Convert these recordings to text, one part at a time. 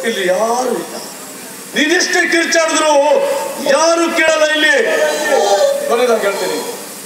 ಇಲ್ಲಿ ಯಾರು ಇಲ್ಲ. ನೀನೆಷ್ಟೇ ಕಿರ್ಚಾಡಿದ್ರು ಯಾರು ಕೇಳಲ್ಲ ಇಲ್ಲಿ. ಕೊನೆದಾಗ ಹೇಳ್ತೀನಿ,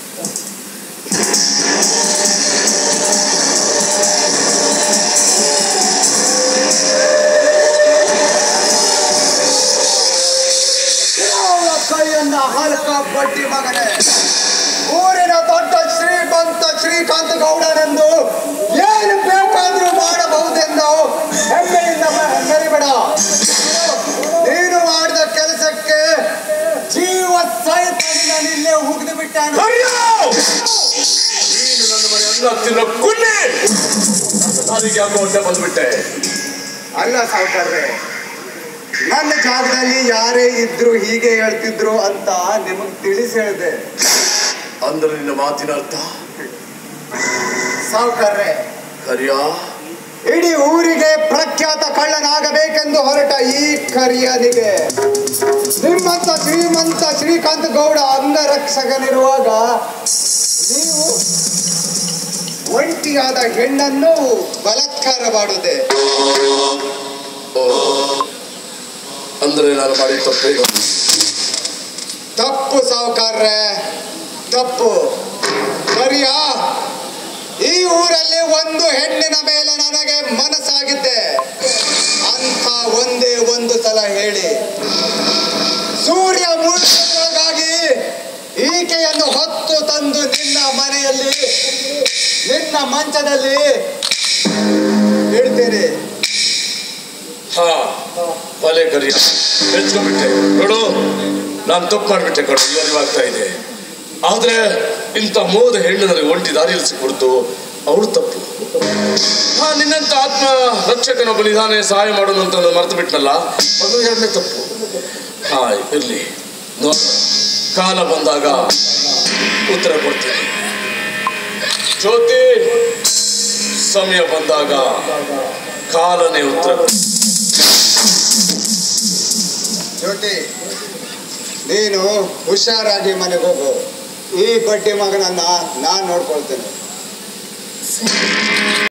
ಕೈಯನ್ನ ಹಲ್ಕ ಬಡ್ಡಿ ಮಗನೇ, ಊರಿನ ದೊಡ್ಡ ಶ್ರೀಮಂತ ಶ್ರೀಕಾಂತ ಗೌಡನೆಂದು ಏನು ಬೇಕಾದ್ರೂ ಮಾಡಬಹುದೆಂದು ಹೆಮ್ಮೆಯಿಂದ ಮೆರಿಬೇಡ. ನೀನು ಮಾಡಿದ ಕೆಲಸಕ್ಕೆ ಜೀವ ಸಹಿತ ನಿನ್ನೆ ಹುಗಿದು ಬಿಟ್ಟಾನು. ನೀನು ನನ್ನ ಮನೆ ಅನ್ನ ತಿನ್ನೋ ಕುನ್ನೆ ನಾಲಿಗೆ ಯಾಕೋ ಹೊಟ್ಟೆ ಬಂದ್ಬಿಟ್ಟೆ. ಅಲ್ಲ ಸಾವುಕಾರ್ರೆ, ನನ್ನ ಜಾಗದಲ್ಲಿ ಯಾರೇ ಇದ್ರು ಹೀಗೆ ಹೇಳ್ತಿದ್ರು ಅಂತ ನಿಮಗ್ ತಿಳಿಸಿ ಹೇಳಿದೆ. ಅಂದ್ರೆ ನಿನ್ನ ಮಾತಿನ ಅರ್ಥ? ಸಾವುಕಾರ್ರೆ, ಕರಿಯ ಇಡೀ ಊರಿಗೆ ಪ್ರಖ್ಯಾತ ಕಳ್ಳನಾಗಬೇಕೆಂದು ಹೊರಟ ಈ ಕರಿಯನಿಗೆ ನಿಮ್ಮಂತ ಶ್ರೀಮಂತ ಶ್ರೀಕಾಂತ ಗೌಡ ಅಂಗರಕ್ಷಕನಿರುವಾಗ ನೀವು ಒಂಟಿಯಾದ ಹೆಣ್ಣನ್ನು ಬಲಾತ್ಕಾರ ಮಾಡುವುದೇ? ಅಂದ್ರೆ ನಾನು ಮಾಡಿ ತಪ್ಪೇನು? ತಪ್ಪು ಸಾವುಕಾರ್ರೆ, ತಪ್ಪು. ಕರಿಯ, ಈ ಊರಲ್ಲಿ ಒಂದು ಹೆಣ್ಣಿನ ಮೇಲೆ ನನಗೆ ಮನಸ್ಸಾಗಿದ್ದೆ ಅಂತ ಒಂದೇ ಒಂದು ಸಲ ಹೇಳಿ ಸೂರ್ಯ ಮುಳುಗುವುದರೊಳಗಾಗಿ ಈಕೆಯನ್ನು ಹೊತ್ತು ತಂದು ನಿನ್ನ ಮನೆಯಲ್ಲಿ ನಿನ್ನ ಮಂಚದಲ್ಲಿ ಇಡ್ತೇನೆ. ಹಾ, ಬಲೆ ಕರಿಯ, ಹೆಚ್ಕೊಂಡ್ಬಿಟ್ಟೆ ನೋಡು. ನಾನು ತಪ್ಪು ಮಾಡಿಬಿಟ್ಟೆ ಕಡು, ಅರಿವಾಗ್ತಾ ಇದೆ. ಆದ್ರೆ ಇಂಥ ಮೋದ ಹೆಣ್ಣು ನನಗೆ ಒಂಟಿ ದಾರಿಯಲ್ಲಿ ಸಿಕ್ಬಿಡ್ತು, ಅವಳು ತಪ್ಪು. ನಿನ್ನಂತ ಆತ್ಮ ರಕ್ಷಕನ ಬಲಿದಾನೆ ಸಹಾಯ ಮಾಡೋಣ ಅಂತ ಮರೆತು ಬಿಟ್ನಲ್ಲ, ಅದು ಎರಡನೇ ತಪ್ಪು. ಹಾ, ಇರ್ಲಿ, ನೋಡ, ಕಾಲ ಬಂದಾಗ ಉತ್ತರ ಕೊಡ್ತೀನಿ. ಜ್ಯೋತಿ, ಸಮಯ ಬಂದಾಗ ಕಾಲನೇ ಉತ್ತರ. ಜ್ಯೋತಿ, ನೀನು ಹುಷಾರಾಗಿ ಮನೆಗೆ ಹೋಗು. ಈ ಬಡ್ಡಿ ಮಗನನ್ನ ನಾನು ನೋಡ್ಕೊಳ್ತೇನೆ.